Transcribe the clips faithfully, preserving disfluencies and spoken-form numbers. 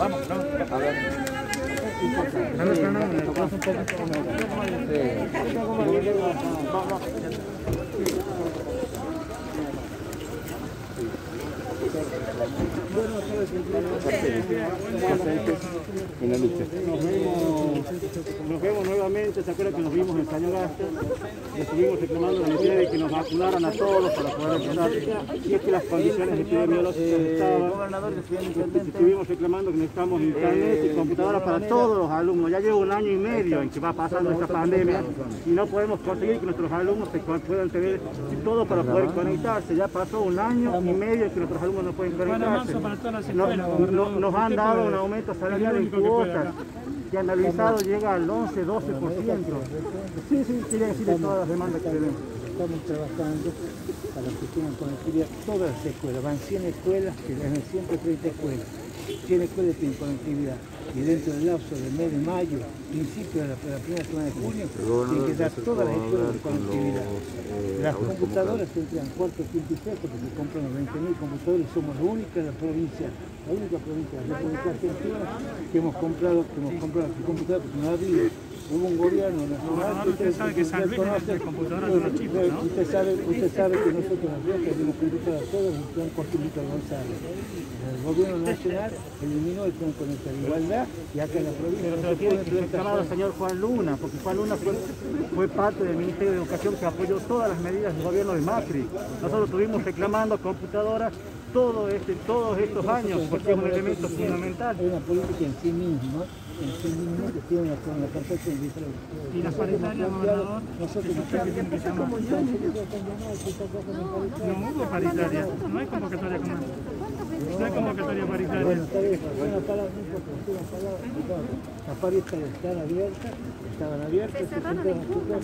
Vamos, vamos. A ver. No, no, no, no, un poquito. Nos vemos, nos vemos nuevamente. ¿Se acuerdan que nos vimos en Cañagaste? Estuvimos reclamando la necesidad de que nos vacunaran a todos para poder empezar. Y es que las condiciones epidemiológicas estaban. Estuvimos reclamando que necesitamos internet y computadoras para todos los alumnos. Ya lleva un año y medio en que va pasando esta pandemia y no podemos conseguir que nuestros alumnos se puedan tener todo para poder conectarse. Ya pasó un año y medio que nuestros alumnos no pueden conectarse. Nos, nos, nos han dado un aumento salarial en cuotas que analizado llega al once doce por ciento. Sí, sí, quería decirle todas las demandas que tenemos. Estamos trabajando para que tengan conectividad todas las escuelas. Van cien escuelas, que tienen ciento treinta escuelas. cien escuelas tienen conectividad. Y dentro del lapso del mes de mayo, principio de la, de la primera semana de junio, tienen que dar todas las escuelas de conectividad. Las computadoras entran cuarto, quinto y sexto, porque compran veinte mil computadores. Somos la única de la provincia, la única provincia de la República Argentina que hemos comprado, que hemos comprado computadoras, porque no había. Hubo un gobierno nacional. Usted sabe que San Luis es computadoras de los chicos, ¿no? Usted sabe, usted sabe que nosotros en la Rioja tenemos computadoras todas en el plan Cortulito González. El gobierno nacional eliminó el plan Conectar Igualdad y acá en la provincia. Pero se lo tiene que reclamar al señor Juan Luna, porque Juan Luna fue, fue parte del Ministerio de Educación que apoyó todas las medidas del gobierno de Macri. Nosotros estuvimos reclamando computadoras todo este, todos estos años, porque es un elemento fundamental. Es una política en sí misma, en sí misma que tiene una, una perfecta diferencia. ¿Y las paritarias, gobernador? Nosotros ¿Usted qué tiene que llamar? No hubo paritaria, no hay convocatoria como no hay convocatoria paritaria. Bueno, está bien, una palabra, las paritarias están abiertas, estaban abiertas. Se cerraron en junio,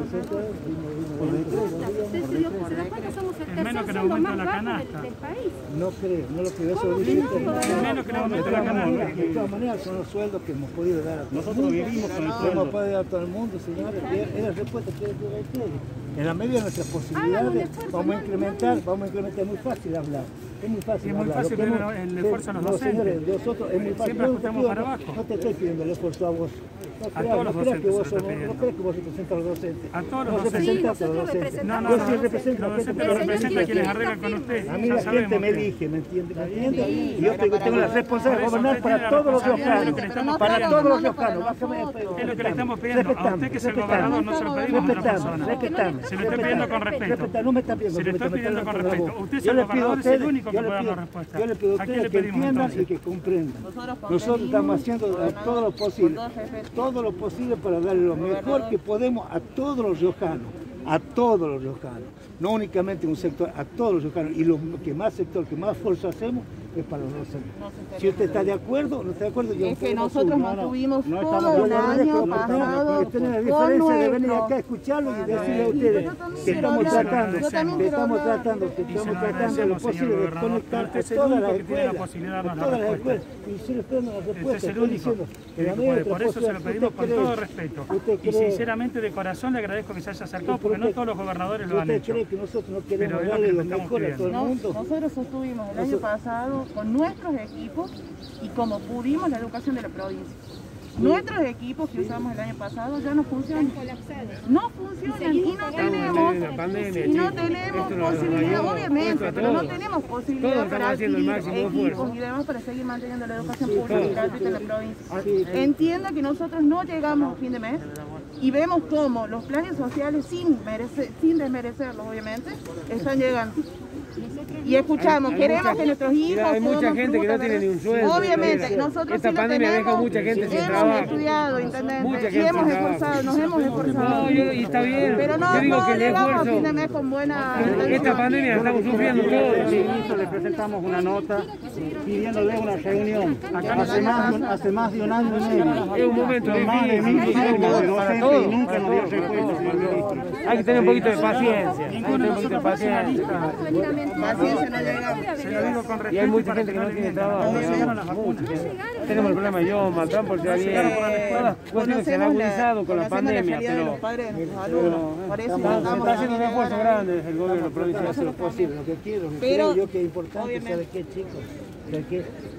Es menos que el aumento de la canasta. No creo, no lo creo, eso lo dice. Es menos que el aumento de la canasta. De todas maneras son los sueldos que hemos podido dar a todos. Nosotros vivimos con el Hemos sueldo. podido dar a todo el mundo, señores, y es la respuesta que les doy a ustedes. En la medida de nuestras posibilidades, vamos a incrementar, vamos a incrementar, es muy fácil hablar. Es muy fácil Y es muy hablar. fácil Lo que pedir hemos- el esfuerzo a los no, docentes. señores, nosotros es muy fácil. Siempre Yo no te ajustamos pido- para abajo. No te estoy pidiendo el esfuerzo a vos. No A creas, todos no los creas que docentes vos se lo somos, estoy no pidiendo. creas que vos representas a los docentes. A todos los No docentes. representas Sí, a los nosotros docentes. No, no, Yo no, sí represento a los la gente. docentes lo representan a quienes arreglan con usted. A mí Ya la gente sabemos me que- elige, ¿me entiende? ¿Me entiende? Sí, Y yo tengo, tengo la responsabilidad de Por eso gobernar usted para tiene la todos los responsabilidad de lo que le riojanos. estamos Para pidiendo. todos los No para riojanos. Bájame, nosotros. Es lo que le estamos pidiendo. A usted que es el gobernador no se lo pedimos a otra persona. Respetame. Se lo está pidiendo con respeto. Respetame, no me está pidiendo Se le que está me pidiendo metan con la respeto. boca. Usted es Yo el le pido a gobernador, es el ustedes- único que yo le puede pido- dar respuesta. Yo le pido a ¿A quién ustedes le que pedimos entiendan entonces? y que comprendan. Nosotros Nosotros estamos haciendo convenimos, todo lo posible, con dos jefes. todo lo posible para darle lo mejor que podemos a todos los riojanos, a todos los riojanos, no únicamente un sector, a todos los riojanos. Y lo que más sector, que más esfuerzo hacemos es para los docentes. Si usted está de acuerdo, no está de acuerdo, yo Es que no nosotros no, no tuvimos no todo estamos- un yo año Pero pasado ustedes tienen la con diferencia de venir nuestro. acá a escucharlo y decirle a Sí, ustedes yo también que quiero estamos hablar, tratando, yo también que quiero estamos hablar. tratando, que Y se estamos lo tratando lo agradecemos, posible señor de gobernador, conectar pero usted a es el todas único las que tiene la escuelas, posibilidad de a darnos la todas las respuesta. escuelas. Y si le esperan la Este respuesta, es el estoy único diciendo, en que la lo medida de puede. Por nuestras eso se lo posibilidades, pedimos ¿usted con cree- todo respeto. usted Y cree- sinceramente de corazón le agradezco que se haya acercado, Sí, porque no usted- todos los gobernadores lo han ¿Usted hecho. cree que nosotros no Pero queremos es lo darle que lo le estamos mejor a todo el pidiendo. No, mundo? nosotros sostuvimos el año Nosotros- pasado con nuestros equipos y como pudimos la educación de la provincia. Nuestros equipos que usamos el año pasado ya no funcionan. No funcionan y no tenemos, y no tenemos posibilidad, obviamente, pero no tenemos posibilidad para adquirir equipos y demás para seguir manteniendo la educación pública y gratuita en la provincia. Entiendo que nosotros no llegamos a fin de mes y vemos cómo los planes sociales, sin, merece, sin desmerecerlos obviamente, están llegando. Y escuchamos, queremos que nuestros hijos Mira, hay mucha coman gente que no fruta, tiene ni un sueldo. obviamente, Mira, nosotros esta sí lo pandemia tenemos, deja mucha gente sin hemos trabajo. estudiado, Mucha intendente, y gente hemos sin esforzado, nos hemos esforzado. No, yo- y está bien. Pero no, Yo digo no que el llegamos a esfuerzo- fin de mes con buena Esta intención. pandemia la estamos sufriendo Al todos. inicio le presentamos una nota pidiéndole una reunión hace más, de un- hace más de un año y medio. Es un momento Con más de mil difícil quinientos para docentes y todos. nunca nos dio respuesta, señor ministro. Hay que tener un poquito de paciencia. Hay que tener un poquito de paciencia. Paciencia, no llegamos. Se lo digo con respeto. Y hay mucha para gente que no tiene vienen. trabajo. No llegaron digamos. las vacunas. Tenemos el problema de idioma, Trump ya bien. Todas cuestiones que se han agudizado con la pandemia, realidad de pero los padres de nuestros alumnos. Por eso está, se intentamos está haciendo un esfuerzo grande el gobierno provincial. Hacer lo posible, lo que quiero, lo que Pero, creo yo que es importante, obviamente. ¿sabe qué, chicos? ¿Sabe qué?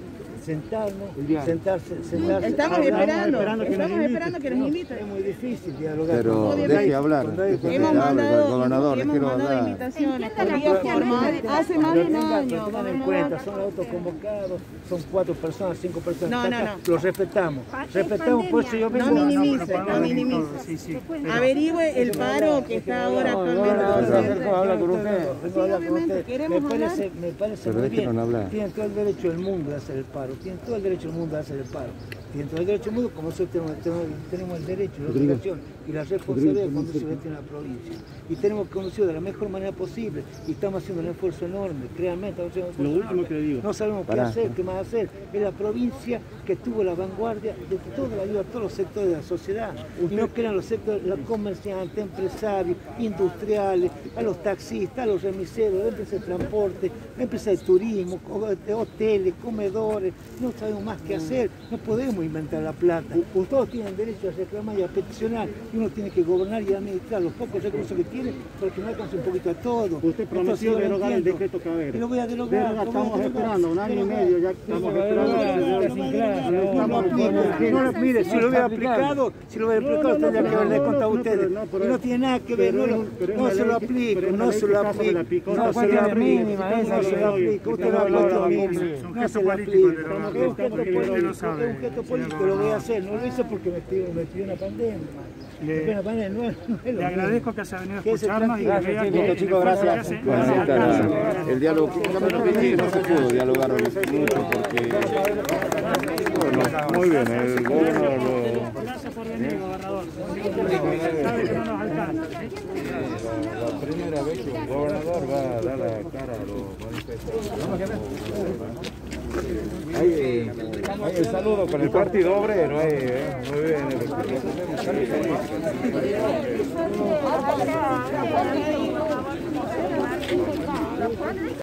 sentarnos, sentarse, sentarse. Estamos esperando, estamos esperando que nos inviten. Es muy difícil dialogar. Pero deje hablar. Hemos mandado, Gobernador, hemos quiero mandado hablar. invitaciones por vía formal hace más de un año. Tengan en cuenta, son autoconvocados, son cuatro personas, cinco personas. No, no, no. Los respetamos. Respetamos, por eso yo vengo. No minimice, no minimice. Sí, sí. Averigüe el paro que está ahora actualmente. Vengo a hablar con ustedes. Vengo a hablar con obviamente, ustedes. queremos Me parece, me parece Pero muy bien. déjenos hablar. Tienen todo el derecho del mundo de hacer el paro. Tienen todo el derecho del mundo de hacer el paro. Tienen todo el derecho del mundo, como nosotros tenemos, tenemos, tenemos el derecho, la obligación y la responsabilidad de conducir en la provincia. Y tenemos que conducir de la mejor manera posible. Y estamos haciendo un esfuerzo enorme. Créanme, estamos haciendo un esfuerzo Lo último enorme. que le digo. No sabemos qué Pará. hacer, qué más hacer. Es la provincia que tuvo la vanguardia de toda la ayuda a todos los sectores de la sociedad. Y no crean los sectores, los comerciantes, empresarios, industriales, a los taxistas, a los remiseros, empresas de transporte, empresas de turismo, hoteles, comedores. No sabemos más qué hacer. No podemos inventar la plata. Todos tienen derecho a reclamar y a peticionar. Y uno tiene que gobernar y administrar los pocos recursos que tiene porque no alcanza un poquito a todo. Usted prometió derogar el decreto Cavero. Y lo voy a derogar. Deroga, lo voy a estamos derogar. esperando un año y medio, ya estamos esperando. No lo aplique. No lo- Mire, si lo hubiera aplicado, si lo hubiera aplicado, tendría que haberle contado a ustedes. Y no tiene nada que ver, no lo- no se lo aplico, no se lo aplico, no se lo aplico, no se lo aplico, usted lo aplica mínima, no se lo aplico. Es un gesto político, es un gesto político, lo voy a hacer, no lo hice porque me pidió, me pidió una pandemia. Me pidió una pandemia, no es, no es lo Le mismo. agradezco que haya venido a Quédese escucharnos y que tranquilo. vea que Listo, el chicos, esfuerzo que gracias. hace Bueno, ahí se está alcanza. la- el diálogo. Sí, no se pudo dialogar mucho porque... Bueno, muy bien, el gobernador lo... Gracias por venir, gobernador. Sabe que no nos alcanza. La primera vez que un gobernador va a dar la cara a los manifestantes. Ahí, ahí el saludo con el Partido Obrero, ahí, eh, muy bien.